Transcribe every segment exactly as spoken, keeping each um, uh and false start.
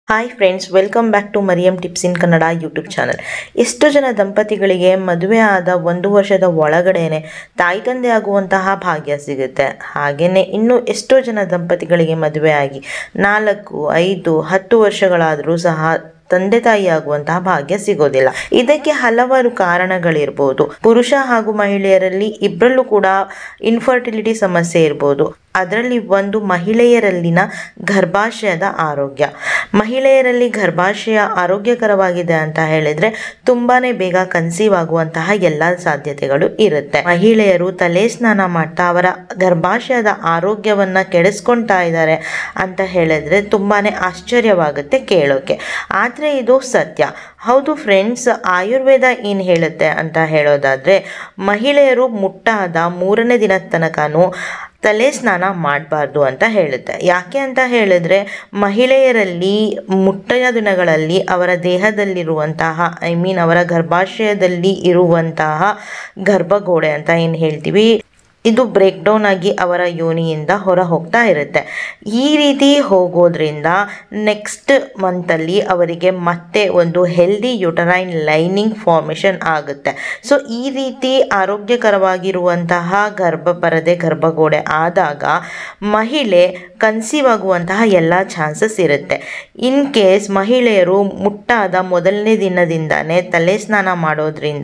Hi friends, welcome back to Mariyam tips in Kannada YouTube channel. ಎಷ್ಟು ಜನ ದಂಪತಿಗಳಿಗೆ ಮದುವೆ ಆದ ಒಂದು ವರ್ಷದ ಒಳಗಡೆನೆ ತಾಯಿ ತಂದೆ ಆಗುವಂತಹ ಭಾಗ್ಯ ಸಿಗುತ್ತೆ. ಹಾಗೆಯೇ ಇನ್ನು ಎಷ್ಟೋ ಜನ ದಂಪತಿಗಳಿಗೆ ಮದುವೆ ಆಗಿ ನಾಲ್ಕು ಐದು ಹತ್ತು ವರ್ಷಗಳಾದರೂ ಸಹ ತಂದೆ ತಾಯಿ ಆಗುವಂತಹ ಭಾಗ್ಯ ಸಿಗೋದಿಲ್ಲ. ಇದಕ್ಕೆ ಹಲವಾರು ಕಾರಣಗಳಿರ್ಬೋದು. ಪುರುಷ ಹಾಗೂ ಮಹಿಳೆಯರಲ್ಲಿ ಇಬ್ಬರಲ್ಲೂ ಕೂಡ ಇನ್ಫರ್ಟಿಲಿಟಿ ಸಮಸ್ಯೆ ಇರ್ಬೋದು. ಅದರಲ್ಲಿ ಒಂದು ಮಹಿಳೆಯರಲ್ಲಿನ ಗರ್ಭಾಶಯದ ಆರೋಗ್ಯ. ಮಹಿಳೆಯರಲ್ಲಿ ಗರ್ಭಾಶಯ ಆರೋಗ್ಯಕರವಾಗಿದೆ ಅಂತ ಹೇಳಿದ್ರೆ ತುಂಬಾನೇ ಬೇಗ ಕನ್ಸೀವ್ ಆಗುವಂತಹ ಎಲ್ಲ ಸಾಧ್ಯತೆಗಳು ಇರುತ್ತೆ. ಮಹಿಳೆಯರು ತಲೆ ಸ್ನಾನ ಮಾಡ್ತಾ ಅವರ ಗರ್ಭಾಶಯದ ಆರೋಗ್ಯವನ್ನ ಕೆಡಿಸ್ಕೊಳ್ತಾ ಇದ್ದಾರೆ ಅಂತ ಹೇಳಿದ್ರೆ ತುಂಬಾನೇ ಆಶ್ಚರ್ಯವಾಗುತ್ತೆ ಕೇಳೋಕೆ. ಆದ್ರೆ ಇದು ಸತ್ಯ. ಹೌದು ಫ್ರೆಂಡ್ಸ್, ಆಯುರ್ವೇದ ಏನು ಹೇಳುತ್ತೆ ಅಂತ ಹೇಳೋದಾದ್ರೆ ಮಹಿಳೆಯರು ಮುಟ್ಟಾದ ಮೂರನೇ ದಿನದ ತನಕನೂ ತಲೆ ಸ್ನಾನ ಮಾಡಬಾರ್ದು ಅಂತ ಹೇಳುತ್ತೆ. ಯಾಕೆ ಅಂತ ಹೇಳಿದ್ರೆ ಮಹಿಳೆಯರಲ್ಲಿ ಮುಟ್ಟದ ದಿನಗಳಲ್ಲಿ ಅವರ ದೇಹದಲ್ಲಿರುವಂತಹ ಐ ಮೀನ್ ಅವರ ಗರ್ಭಾಶಯದಲ್ಲಿ ಇರುವಂತಹ ಗರ್ಭಗೋಡೆ ಅಂತ ಏನು ಹೇಳ್ತೀವಿ, ಇದು ಬ್ರೇಕ್ ಡೌನ್ ಆಗಿ ಅವರ ಯೋನಿಯಿಂದ ಹೊರ ಹೋಗ್ತಾ ಇರುತ್ತೆ. ಈ ರೀತಿ ಹೋಗೋದ್ರಿಂದ ನೆಕ್ಸ್ಟ್ ಮಂತಲ್ಲಿ ಅವರಿಗೆ ಮತ್ತೆ ಒಂದು ಹೆಲ್ದಿ ಯುಟರೈನ್ ಲೈನಿಂಗ್ ಫಾರ್ಮೇಷನ್ ಆಗುತ್ತೆ. ಸೊ ಈ ರೀತಿ ಆರೋಗ್ಯಕರವಾಗಿರುವಂತಹ ಗರ್ಭಪರದೆ ಗರ್ಭಗೋಡೆ ಆದಾಗ ಮಹಿಳೆ ಕನ್ಸೀವ್ ಆಗುವಂತಹ ಎಲ್ಲ ಚಾನ್ಸಸ್ ಇರುತ್ತೆ. ಇನ್ ಕೇಸ್ ಮಹಿಳೆಯರು ಮುಟ್ಟಾದ ಮೊದಲನೇ ದಿನದಿಂದನೇ ತಲೆ ಸ್ನಾನ ಮಾಡೋದ್ರಿಂದ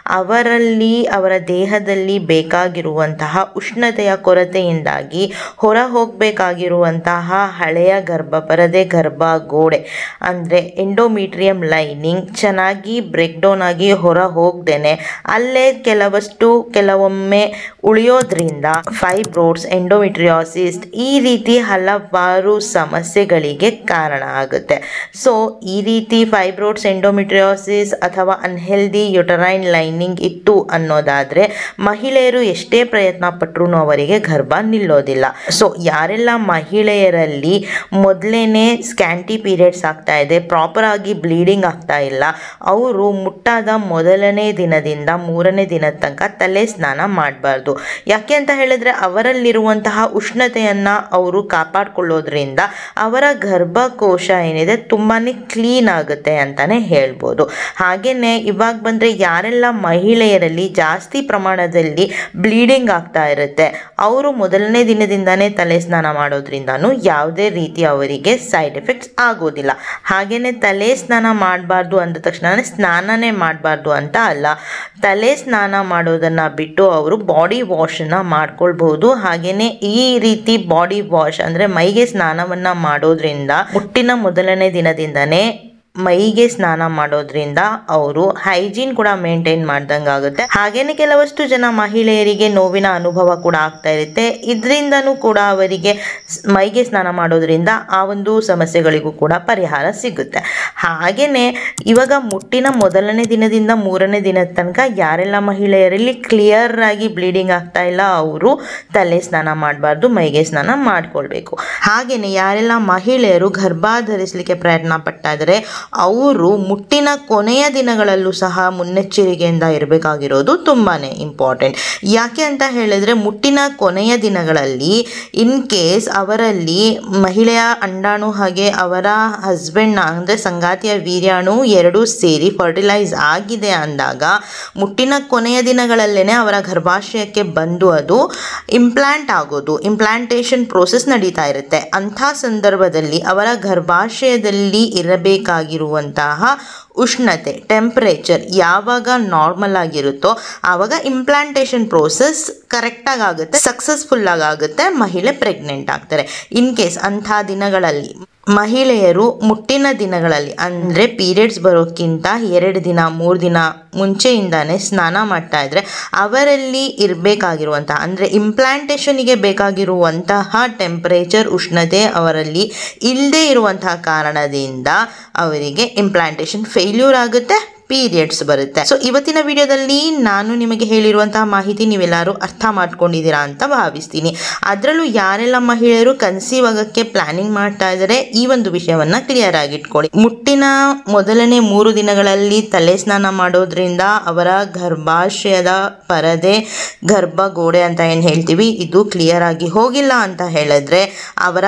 ಅವರಲ್ಲಿ ಅವರ ದೇಹದಲ್ಲಿ ಬೇಕಾಗಿರುವಂತಹ ಉಷ್ಣತೆಯ ಕೊರತೆಯಿಂದಾಗಿ ಹೊರ ಹೋಗಬೇಕಾಗಿರುವಂತಹ ಹಳೆಯ ಗರ್ಭಪರದೆ ಗರ್ಭಗೋಡೆ ಅಂದರೆ ಎಂಡೋಮೀಟ್ರಿಯಂ ಲೈನಿಂಗ್ ಚೆನ್ನಾಗಿ ಬ್ರೇಕ್ ಡೌನ್ ಆಗಿ ಹೊರ ಹೋಗ್ದೇನೆ ಅಲ್ಲೇ ಕೆಲವಷ್ಟು ಕೆಲವೊಮ್ಮೆ ಉಳಿಯೋದ್ರಿಂದ ಫೈಬ್ರೋಡ್ಸ್, ಎಂಡೋಮೆಟ್ರಿಯೋಸಿಸ್ ಈ ರೀತಿ ಹಲವಾರು ಸಮಸ್ಯೆಗಳಿಗೆ ಕಾರಣ ಆಗುತ್ತೆ. ಸೊ ಈ ರೀತಿ ಫೈಬ್ರೋಡ್ಸ್, ಎಂಡೋಮೆಟ್ರಿಯೋಸಿಸ್ ಅಥವಾ ಅನ್ಹೆಲ್ದಿ ಯುಟರೈನ್ ಲೈನಿಂಗ್ ಇತ್ತು ಅನ್ನೋದಾದ್ರೆ ಮಹಿಳೆಯರು ಎಷ್ಟೇ ಪ್ರಯತ್ನ ಪಟ್ಟರು ಅವರಿಗೆ ಗರ್ಭ ನಿಲ್ಲೋದಿಲ್ಲ. ಸೊ ಯಾರೆಲ್ಲ ಮಹಿಳೆಯರಲ್ಲಿ ಮೊದಲೇನೆ ಸ್ಕ್ಯಾಂಟಿ ಪೀರಿಯಡ್ಸ್ ಆಗ್ತಾ ಇದೆ, ಪ್ರಾಪರ್ ಆಗಿ ಬ್ಲೀಡಿಂಗ್ ಆಗ್ತಾ ಇಲ್ಲ, ಅವರು ಮುಟ್ಟಾದ ಮೊದಲನೇ ದಿನದಿಂದ ಮೂರನೇ ದಿನದ ತನಕ ತಲೆ ಸ್ನಾನ ಮಾಡಬಾರ್ದು. ಯಾಕೆ ಅಂತ ಹೇಳಿದ್ರೆ ಅವರಲ್ಲಿರುವಂತಹ ಉಷ್ಣತೆಯನ್ನ ಅವರು ಕಾಪಾಡಿಕೊಳ್ಳೋದ್ರಿಂದ ಅವರ ಗರ್ಭಕೋಶ ಏನಿದೆ ತುಂಬಾನೇ ಕ್ಲೀನ್ ಆಗುತ್ತೆ ಅಂತಾನೆ ಹೇಳ್ಬೋದು. ಹಾಗೇನೆ ಇವಾಗ ಬಂದ್ರೆ ಯಾರೆಲ್ಲ ಮಹಿಳೆಯರಲ್ಲಿ ಜಾಸ್ತಿ ಪ್ರಮಾಣದಲ್ಲಿ ಬ್ಲೀಡಿಂಗ್ ಆಗ್ತಾ ಇರುತ್ತೆ ಅವರು ಮೊದಲನೇ ದಿನದಿಂದಾನೇ ತಲೆ ಸ್ನಾನ ಮಾಡೋದ್ರಿಂದನೂ ಯಾವುದೇ ರೀತಿ ಅವರಿಗೆ ಸೈಡ್ ಎಫೆಕ್ಟ್ಸ್ ಆಗೋದಿಲ್ಲ. ಹಾಗೇನೆ ತಲೆ ಸ್ನಾನ ಮಾಡಬಾರ್ದು ಅಂದ ತಕ್ಷಣ ಸ್ನಾನನೇ ಮಾಡಬಾರ್ದು ಅಂತ ಅಲ್ಲ, ತಲೆ ಸ್ನಾನ ಮಾಡೋದನ್ನ ಬಿಟ್ಟು ಅವರು ಬಾಡಿ ವಾಶನ್ನ ಮಾಡ್ಕೊಳ್ಬಹುದು. ಹಾಗೇನೆ ಈ ರೀತಿ ಬಾಡಿ ವಾಶ್ ಅಂದ್ರೆ ಮೈಗೆ ಸ್ನಾನವನ್ನ ಮಾಡೋದ್ರಿಂದ ಮುಟ್ಟಿನ ಮೊದಲನೇ ದಿನದಿಂದನೇ ಮೈಗೆ ಸ್ನಾನ ಮಾಡೋದ್ರಿಂದ ಅವರು ಹೈಜೀನ್ ಕೂಡ ಮೇಂಟೈನ್ ಮಾಡ್ದಂಗೆ ಆಗುತ್ತೆ. ಹಾಗೇನೆ ಕೆಲವಷ್ಟು ಜನ ಮಹಿಳೆಯರಿಗೆ ನೋವಿನ ಅನುಭವ ಕೂಡ ಆಗ್ತಾ ಇರುತ್ತೆ. ಇದರಿಂದನೂ ಕೂಡ ಅವರಿಗೆ ಮೈಗೆ ಸ್ನಾನ ಮಾಡೋದ್ರಿಂದ ಆ ಒಂದು ಸಮಸ್ಯೆಗಳಿಗೂ ಕೂಡ ಪರಿಹಾರ ಸಿಗುತ್ತೆ. ಹಾಗೇನೆ ಇವಾಗ ಮುಟ್ಟಿನ ಮೊದಲನೇ ದಿನದಿಂದ ಮೂರನೇ ದಿನದ ತನಕ ಯಾರೆಲ್ಲ ಮಹಿಳೆಯರಲ್ಲಿ ಕ್ಲಿಯರ್ ಆಗಿ ಬ್ಲೀಡಿಂಗ್ ಆಗ್ತಾ ಇಲ್ಲ ಅವರು ತಲೆ ಸ್ನಾನ ಮಾಡಬಾರ್ದು, ಮೈಗೆ ಸ್ನಾನ ಮಾಡ್ಕೊಳ್ಬೇಕು. ಹಾಗೇನೆ ಯಾರೆಲ್ಲ ಮಹಿಳೆಯರು ಗರ್ಭ ಧರಿಸಲಿಕ್ಕೆ ಪ್ರಯತ್ನ ಪಡ್ತಾ ಇದ್ದಾರೆ ಅವರು ಮುಟ್ಟಿನ ಕೊನೆಯ ದಿನಗಳಲ್ಲೂ ಸಹ ಮುನ್ನೆಚ್ಚರಿಕೆಯಿಂದ ಇರಬೇಕಾಗಿರೋದು ತುಂಬಾನೇ ಇಂಪಾರ್ಟೆಂಟ್. ಯಾಕೆ ಅಂತ ಹೇಳಿದ್ರೆ ಮುಟ್ಟಿನ ಕೊನೆಯ ದಿನಗಳಲ್ಲಿ ಇನ್ ಕೇಸ್ ಅವರಲ್ಲಿ ಮಹಿಳೆಯ ಅಂಡಾಣು ಹಾಗೆ ಅವರ ಹಸ್ಬೆಂಡ್ ಅಂದರೆ ಸಂಗಾತಿಯ ವೀರ್ಯಾಣು ಎರಡೂ ಸೇರಿ ಫರ್ಟಿಲೈಸ್ ಆಗಿದೆ ಅಂದಾಗ ಮುಟ್ಟಿನ ಕೊನೆಯ ದಿನಗಳಲ್ಲೇನೆ ಅವರ ಗರ್ಭಾಶಯಕ್ಕೆ ಬಂದು ಅದು ಇಂಪ್ಲಾಂಟ್ ಆಗೋದು, ಇಂಪ್ಲಾಂಟೇಷನ್ ಪ್ರೋಸೆಸ್ ನಡೀತಾ ಇರುತ್ತೆ. ಅಂಥ ಸಂದರ್ಭದಲ್ಲಿ ಅವರ ಗರ್ಭಾಶಯದಲ್ಲಿ ಇರಬೇಕಾಗಿರುವಂತಹ ಉಷ್ಣತೆ ಟೆಂಪರೇಚರ್ ಯಾವಾಗ ನಾರ್ಮಲ್ ಆಗಿರುತ್ತೋ ಆವಾಗ ಇಂಪ್ಲಾಂಟೇಷನ್ ಪ್ರೋಸೆಸ್ ಕರೆಕ್ಟಾಗಿ ಆಗುತ್ತೆ, ಸಕ್ಸಸ್ಫುಲ್ ಆಗಿ ಆಗುತ್ತೆ, ಮಹಿಳೆ ಪ್ರೆಗ್ನೆಂಟ್ ಆಗ್ತಾರೆ. ಇನ್ ಕೇಸ್ ಅಂಥ ದಿನಗಳಲ್ಲಿ ಮಹಿಳೆಯರು ಮುಟ್ಟಿನ ದಿನಗಳಲ್ಲಿ ಅಂದರೆ ಪೀರಿಯಡ್ಸ್ ಬರೋಕ್ಕಿಂತ ಎರಡು ದಿನ ಮೂರು ದಿನ ಮುಂಚೆಯಿಂದಾನೇ ಸ್ನಾನ ಮಾಡ್ತಾ ಇದ್ರೆ ಅವರಲ್ಲಿ ಇರಬೇಕಾಗಿರುವಂತಹ ಅಂದರೆ ಇಂಪ್ಲಾಂಟೇಷನ್ಗೆ ಬೇಕಾಗಿರುವಂತಹ ಟೆಂಪರೇಚರ್ ಉಷ್ಣತೆ ಅವರಲ್ಲಿ ಇಲ್ಲದೆ ಇರುವಂತಹ ಕಾರಣದಿಂದ ಅವರಿಗೆ ಇಂಪ್ಲಾಂಟೇಷನ್ ಫೇಲ್ಯೂರ್ ಆಗುತ್ತೆ, ಪೀರಿಯಡ್ಸ್ ಬರುತ್ತೆ. ಸೊ ಇವತ್ತಿನ ವಿಡಿಯೋದಲ್ಲಿ ನಾನು ನಿಮಗೆ ಹೇಳಿರುವಂತಹ ಮಾಹಿತಿ ನೀವೆಲ್ಲರೂ ಅರ್ಥ ಮಾಡ್ಕೊಂಡಿದ್ದೀರಾ ಅಂತ ಭಾವಿಸ್ತೀನಿ. ಅದರಲ್ಲೂ ಯಾರೆಲ್ಲ ಮಹಿಳೆಯರು ಕನ್ಸೀವ್ ಆಗೋಕ್ಕೆ ಪ್ಲಾನಿಂಗ್ ಮಾಡ್ತಾ ಇದ್ದಾರೆ ಈ ಒಂದು ವಿಷಯವನ್ನ ಕ್ಲಿಯರ್ ಆಗಿ ಇಟ್ಕೊಳ್ಳಿ. ಮುಟ್ಟಿನ ಮೊದಲನೇ ಮೂರು ದಿನಗಳಲ್ಲಿ ತಲೆ ಸ್ನಾನ ಮಾಡೋದ್ರಿಂದ ಅವರ ಗರ್ಭಾಶಯದ ಪರದೆ ಗರ್ಭಗೋಡೆ ಅಂತ ಏನು ಹೇಳ್ತೀವಿ ಇದು ಕ್ಲಿಯರ್ ಆಗಿ ಹೋಗಿಲ್ಲ ಅಂತ ಹೇಳಿದ್ರೆ ಅವರ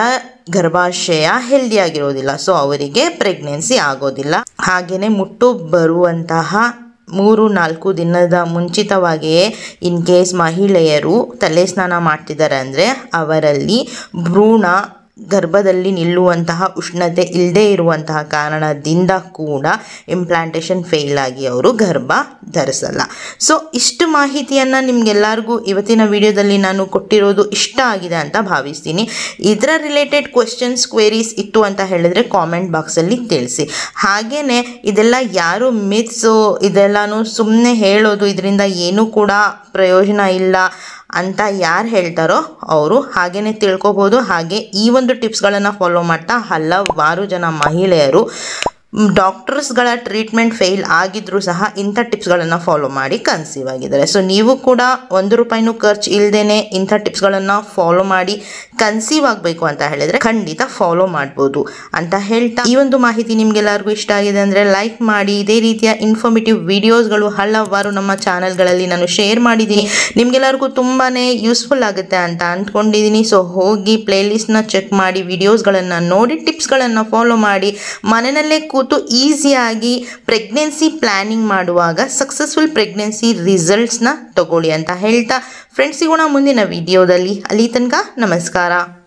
ಗರ್ಭಾಶಯ ಹೆಲ್ದಿ ಆಗಿರೋದಿಲ್ಲ, ಸೊ ಅವರಿಗೆ ಪ್ರೆಗ್ನೆನ್ಸಿ ಆಗೋದಿಲ್ಲ. ಹಾಗೆಯೇ ಮುಟ್ಟು ಬರುವಂತಹ ಮೂರು ನಾಲ್ಕು ದಿನದ ಮುಂಚಿತವಾಗಿಯೇ ಇನ್ ಕೇಸ್ ಮಹಿಳೆಯರು ತಲೆ ಸ್ನಾನ ಮಾಡ್ತಿದ್ದಾರೆ ಅಂದರೆ ಅವರಲ್ಲಿ ಭ್ರೂಣ ಗರ್ಭದಲ್ಲಿ ನಿಲ್ಲುವಂತಹ ಉಷ್ಣತೆ ಇಲ್ಲದೆ ಇರುವಂತಹ ಕಾರಣದಿಂದ ಕೂಡ ಇಂಪ್ಲಾಂಟೇಷನ್ ಫೇಲ್ ಆಗಿ ಅವರು ಗರ್ಭ ಧರಿಸಲ್ಲ. ಸೊ ಇಷ್ಟು ಮಾಹಿತಿಯನ್ನು ನಿಮಗೆಲ್ಲರಿಗೂ ಇವತ್ತಿನ ವಿಡಿಯೋದಲ್ಲಿ ನಾನು ಕೊಟ್ಟಿರೋದು ಇಷ್ಟ ಆಗಿದೆ ಅಂತ ಭಾವಿಸ್ತೀನಿ. ಇದರ ರಿಲೇಟೆಡ್ ಕ್ವೆಶ್ಚನ್ಸ್ ಕ್ವೇರೀಸ್ ಇತ್ತು ಅಂತ ಹೇಳಿದ್ರೆ ಕಾಮೆಂಟ್ ಬಾಕ್ಸಲ್ಲಿ ತಿಳಿಸಿ. ಹಾಗೆಯೇ ಇದೆಲ್ಲ ಯಾರು ಮಿತ್ಸು, ಇದೆಲ್ಲನೂ ಸುಮ್ಮನೆ ಹೇಳೋದು, ಇದರಿಂದ ಏನೂ ಕೂಡ ಪ್ರಯೋಜನ ಇಲ್ಲ ಅಂತ ಯಾರು ಹೇಳ್ತಾರೋ ಅವರು ಹಾಗೇ ತಿಳ್ಕೊಬೋದು. ಹಾಗೆ ಈ ಒಂದು ಟಿಪ್ಸ್ಗಳನ್ನು ಫಾಲೋ ಮಾಡ್ತಾ ಹಲವಾರು ಜನ ಮಹಿಳೆಯರು ಡಾಕ್ಟರ್ಸ್ಗಳ ಟ್ರೀಟ್ಮೆಂಟ್ ಫೇಲ್ ಆಗಿದ್ರೂ ಸಹ ಇಂಥ ಟಿಪ್ಸ್ಗಳನ್ನು ಫಾಲೋ ಮಾಡಿ ಕನ್ಸೀವ್ ಆಗಿದ್ದಾರೆ. ಸೊ ನೀವು ಕೂಡ ಒಂದು ರೂಪಾಯಿನೂ ಖರ್ಚು ಇಲ್ಲದೇ ಇಂಥ ಟಿಪ್ಸ್ಗಳನ್ನು ಫಾಲೋ ಮಾಡಿ ಕನ್ಸೀವ್ ಆಗಬೇಕು ಅಂತ ಹೇಳಿದರೆ ಖಂಡಿತ ಫಾಲೋ ಮಾಡ್ಬೋದು ಅಂತ ಹೇಳ್ತಾ, ಈ ಒಂದು ಮಾಹಿತಿ ನಿಮಗೆಲ್ಲರಿಗೂ ಇಷ್ಟ ಆಗಿದೆ ಅಂದರೆ ಲೈಕ್ ಮಾಡಿ. ಇದೇ ರೀತಿಯ ಇನ್ಫಾರ್ಮೇಟಿವ್ ವಿಡಿಯೋಸ್ಗಳು ಹಲವಾರು ನಮ್ಮ ಚಾನಲ್ಗಳಲ್ಲಿ ನಾನು ಶೇರ್ ಮಾಡಿದ್ದೀನಿ, ನಿಮಗೆಲ್ಲರಿಗೂ ತುಂಬಾ ಯೂಸ್ಫುಲ್ ಆಗುತ್ತೆ ಅಂತ ಅಂದ್ಕೊಂಡಿದ್ದೀನಿ. ಸೊ ಹೋಗಿ ಪ್ಲೇಲಿಸ್ಟ್ನ ಚೆಕ್ ಮಾಡಿ, ವಿಡಿಯೋಸ್ಗಳನ್ನು ನೋಡಿ, ಟಿಪ್ಸ್ಗಳನ್ನು ಫಾಲೋ ಮಾಡಿ, ಮನೆಯಲ್ಲೇ ಕೂತು ಈಸಿಯಾಗಿ ಪ್ರೆಗ್ನೆನ್ಸಿ ಪ್ಲಾನಿಂಗ್ ಮಾಡುವಾಗ ಸಕ್ಸಸ್ಫುಲ್ ಪ್ರೆಗ್ನೆನ್ಸಿ ರಿಸಲ್ಟ್ಸ್ನ ತಗೊಳ್ಳಿ ಅಂತ ಹೇಳ್ತಾ ಫ್ರೆಂಡ್ಸ್ ಸಿಗೋಣ ಮುಂದಿನ ವಿಡಿಯೋದಲ್ಲಿ. ಅಲ್ಲಿ ತನಕ ನಮಸ್ಕಾರ.